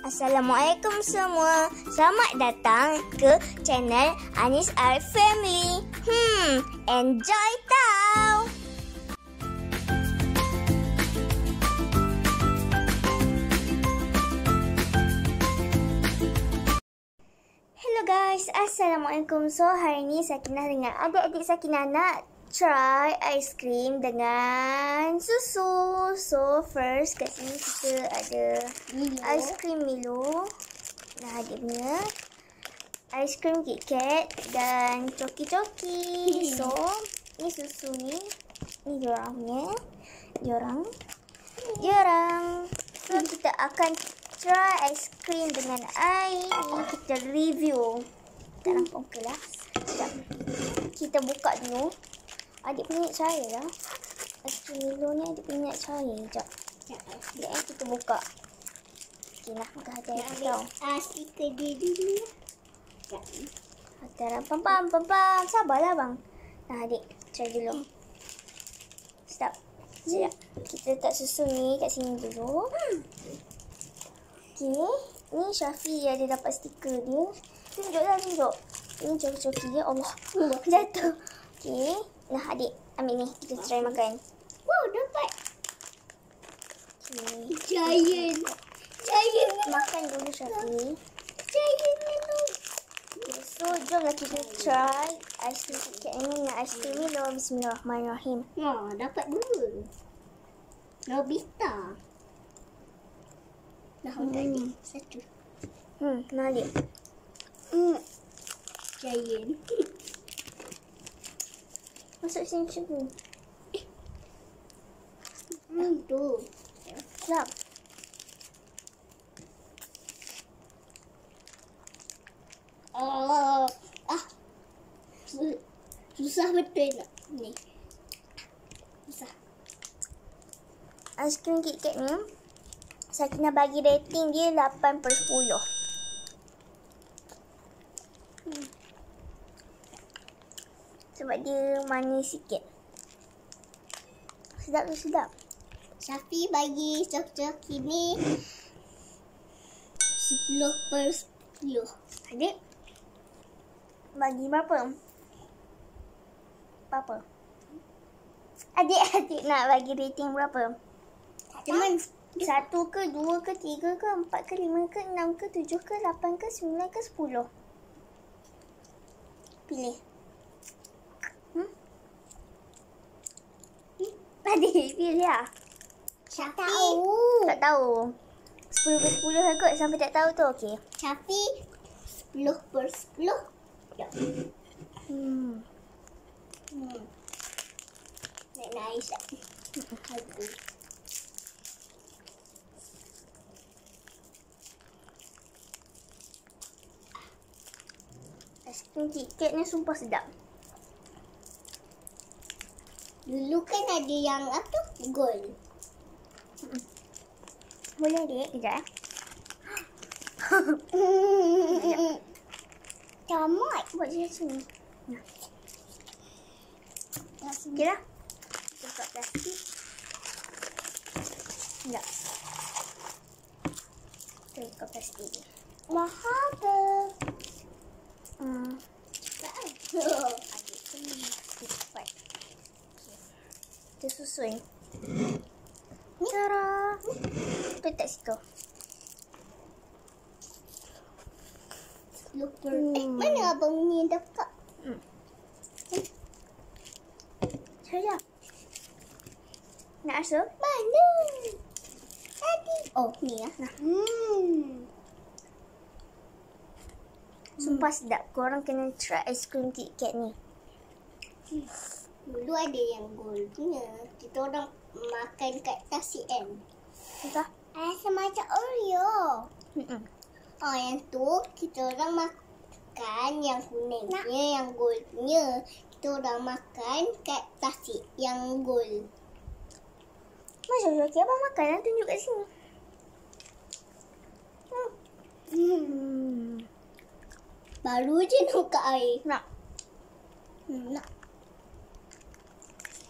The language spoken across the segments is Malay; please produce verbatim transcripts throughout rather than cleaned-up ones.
Assalamualaikum semua. Selamat datang ke channel Anis Arif Family. Hmm, enjoy tau. Hello guys, Assalamualaikum. So hari ni Sakinah dengan adik-adik Sakinah nak try ice cream dengan susu. So first kat sini kita ada Milo. Ice cream Milo. Nah, dia punya ice cream KitKat dan coki-coki. So ni susu ni, ni diorang punya, diorang, diorang. So kita akan try ice cream dengan air ni, kita review. Tak nampak muka lah. Sekejap. Kita buka dulu. Adik punya cahaya lah. Ice cream Milo ni adik punya cahaya. Sekejap. Sekejap eh, kita buka. Okey lah, makan hati-hati tau. Ah, stiker dia dulu. Hati-hati. Pam pam pam pam. Sabarlah bang. Nah adik, try dulu. Stop. Sekejap. Kita letak susu ni kat sini dulu. Okey. Ni Syafi ada dapat stiker dia. Tunjuklah, tunjuk. Ini coki-coki dia. Allah. Jatuh. Okey. Nah adik, ambil ni. Kita try makan. Wow, dapat. Okay. Giant. Giant. Makan dulu Syafi. Giant Milo. Okay, so jomlah kita try ice cream KitKat ni dengan ice cream Milo. Bismillahirrahmanirrahim. Wah, dapat dua. Nobita. Dah Hmm. tadi. Satu. Hmm, nah adik. Hmm. Giant. Masuk sini macam tu. Hmm, tu. Sedap. Oh, ah. Su- Susah betul nak. Ni. Susah. Ice cream KitKat ni, Sakinah bagi rating dia lapan per sepuluh. Hmm. Sebab dia manis sikit. Sedap tu sedap. Syafi bagi coki-coki ni sepuluh per sepuluh. Adik, bagi berapa? Berapa? Adik-adik nak bagi rating berapa? Cuman Satu ke, dua ke, tiga ke, empat ke, lima ke, enam ke, tujuh ke, lapan ke, sembilan ke, sepuluh? Pilih. Hmm? Adik, pilih lah. Syafi. Tak tahu. Sepuluh per sepuluh lah kot. Sampai tak tahu tu, okey. Syafi sepuluh per sepuluh. Ya. Hmm. Hmm. Nak nice lah. Bagus. Ice cream KitKat ni sumpah sedap. Dulu kan ada yang apa? Gold. Boleh adik? Kejap eh. Camat. Buat je macam ni. Nah. Okey Okey lah. Kita buka plastik. Sekejap. Kita buka plastik ni. Mahal ke? Hmm. Adik Sini. Cepat. Okay. Kita susun. Tara. Letak situ. Lupa. Hmm. Eh, mana abang ni dapat? Hmm. Sekejap. Nak rasa? Mana? Tadi. Oh, ni lah. Nah. Hmm. Sumpah sedap. Korang kena try ice cream KitKat ni. Dulu ada yang gold punya. Kita orang makan kat nasi kan. Entah? Rasa macam Oreo. Mm-mm. Oh, yang tu kita orang makan yang kuningnya, yang gold punya. Kita orang makan kat nasi yang gold. Macam Syaki abang makan lah. Tunjuk kat sini. Hmm. Hmm. Baru je nak buka air. Nak? Hmm, nak.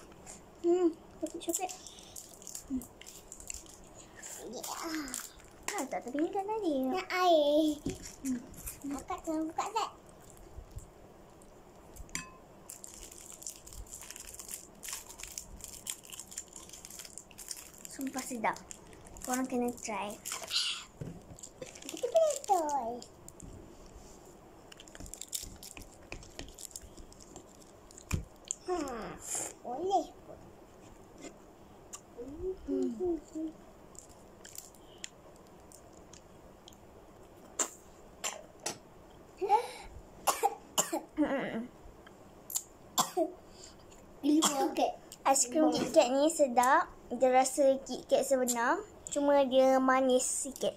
Hmm. Coklat-coklat. Yeah. Ah, tak terpinggan tadi. Nak air. Hmm. Akak jangan buka tak? Sumpah sedap. Korang kena try. Kita betul. Hmm, boleh pun. Hmm. Aiskrim KitKat ni sedap. Dia rasa KitKat sebenar. Cuma dia manis sikit.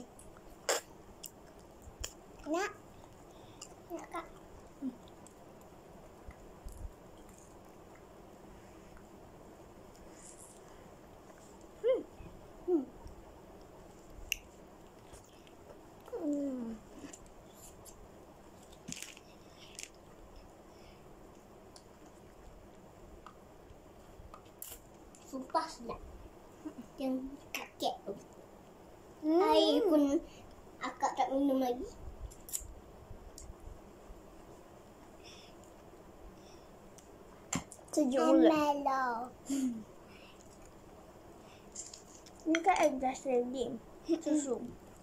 Nak? Nak Kak? Hmm. Hmm. Hmm. Sumpah sedap. Yang kakek tu. Hmm. Air pun akak tak minum lagi. Sejuk mulut. Mellow. Ni kan air glass lagi. Susu.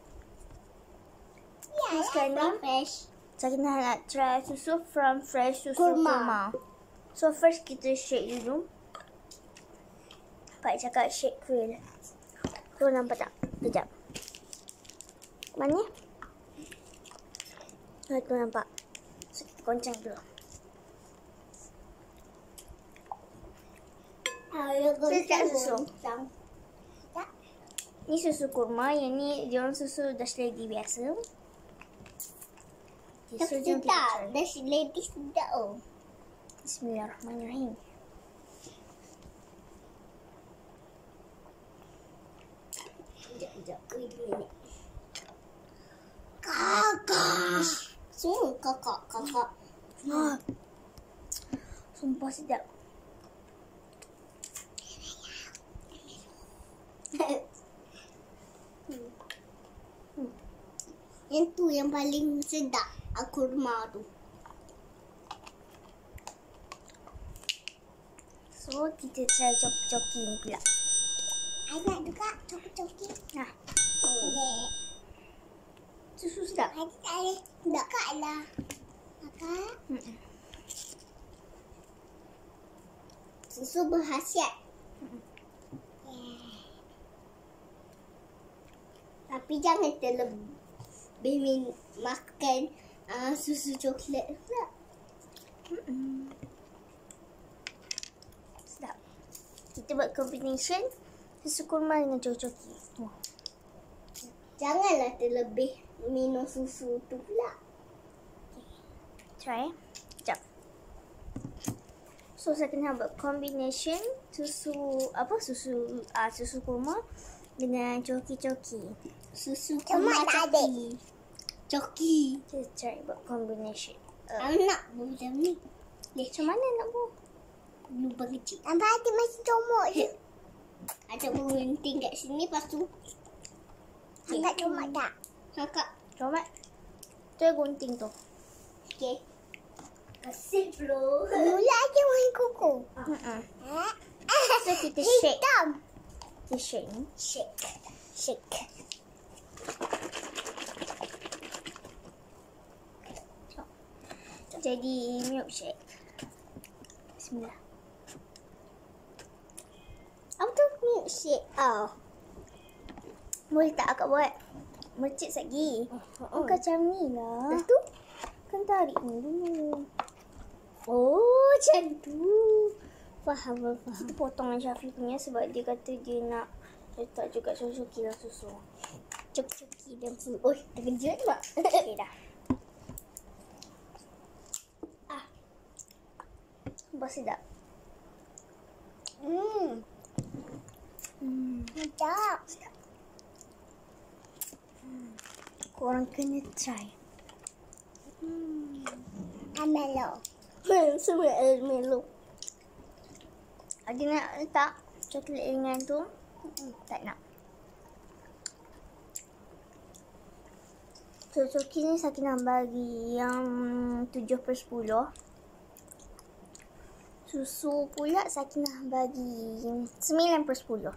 Ya, sekarang ni fresh. Sakinah nak try susu from fresh susu Kurma. kurma. So first kita shake dulu. Pak cakap shake kuil. Kau nampak tak? Kejap. Mana? Ha, tu nampak. So kita goncang dulu. Sedap susu. Ni susu kurma, yang ni dia orang susu Dash Lady biasa. Okay, Tapi so jom kita sedap. try. Dash Lady sedap oh. Bismillahirrahmanirrahim. Sekejap, sekejap. Wait a minute. Kakak. Semua kakak, kakak. Ah, sumpah sedap. hmm. Hmm. Yang tu yang paling sedap. Kurma tu. So kita try coki-coki ni pula. I nak juga coki-coki. Nah, Boleh. susu sedap. I tak boleh. Dekat lah. Kakak. Mm-mm. Susu berkhasiat. Mm-mm. Yeah. Tapi jangan terlebih min makan uh, susu coklat pula. Mm-mm. Sedap. Kita buat combination susu kurma dengan coki-coki. Wah. Janganlah terlebih minum susu tu pula. Try eh. Sekejap. So saya kena buat combination susu apa susu ah susu kurma dengan coki-coki. Susu Cuma kurma tak coki. Coki. Kita try buat combination. Uh, Aku nak buat macam ni. macam mana nak buat? Lupa kecil. Nampak hati masih comot je. Ada gunting kat sini, lepas tu Kakak comot tak? Kakak. Coba. Tu gunting tu. Okay. Kasih bro. Mula aja main kuku. Uh-uh. Eh? So kita shake. Hitam. Kita shake ni. Shake. Shake. Jadi milkshake. Bismillah. Apa tu milkshake? Oh. Boleh tak akak buat? Mercik lagi. Oh, macam ni lah. Lepas tu? Kan tarik ni dulu. Oh, macam tu. Faham, faham. Kita potong dengan Syafiq punya sebab dia kata dia nak letak juga coki dalam susu. Coki-coki dan susu. Oh, terkejut tak? Okay dah. Ah. Sumpah sedap. Hmm. Hmm. Sedap. Korang kena try. Hmm. Amelo. Hmm, semua amelo. Ada nak letak coklat dengan tu? Tak nak. Cocoki ni Sakinah bagi yang tujuh per sepuluh. Susu pula Sakinah bagi sembilan per sepuluh.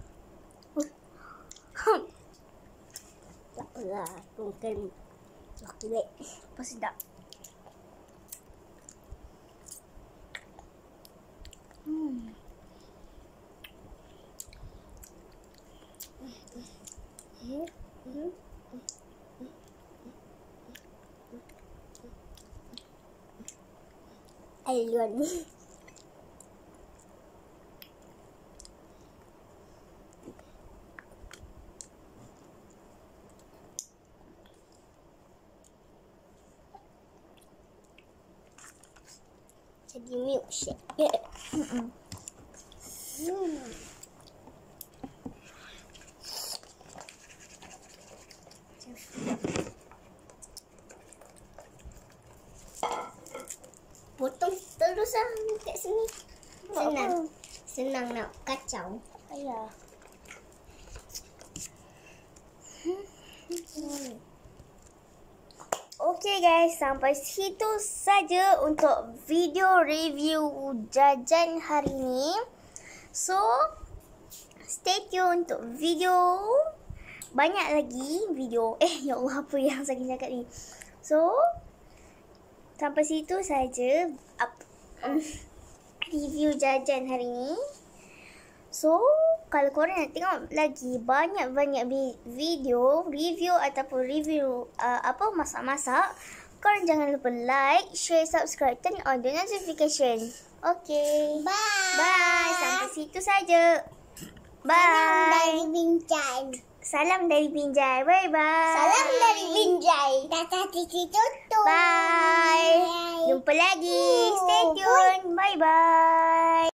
Tak apalah, mungkin coklat. Apa sedap. Hmm. Hmm. Hmm. Ayun. Jadi milkshake. Mm-mm. Hmm. Potong terus lah kat sini. Senang. Senang nak kacau. Ayah. Hmm. Okay guys, sampai situ saja untuk video review jajan hari ni. So, stay tune untuk video banyak lagi video. Eh, ya Allah, apa yang saya cakap ni. So, sampai situ saja um, review jajan hari ni. So, kalau korang nak tengok lagi banyak-banyak video, review ataupun review uh, apa masak-masak, korang jangan lupa like, share, subscribe, turn on the notification. Okay. Bye. Bye. Sampai situ saja. Bye. Salam dari Binjai. Salam dari Binjai. Bye-bye. Salam dari Binjai. Tata Cici tutup. Bye. Jumpa lagi. Stay tune. Bye-bye.